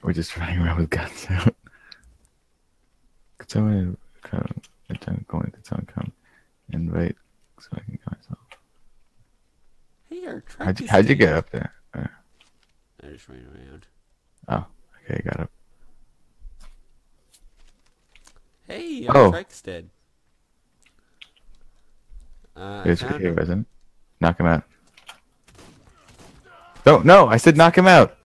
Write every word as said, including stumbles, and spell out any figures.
We're just running around with guns out. Could someone come? I'm going to someone come invite so I can go myself. Hey, our truck How'd you, is how'd you staying. get up there? Uh, I just ran around. oh, okay, got up. Hey, our Oh. truck's dead. Uh, I Here's found here, him. resident. Knock him out. No, no, I said knock him out.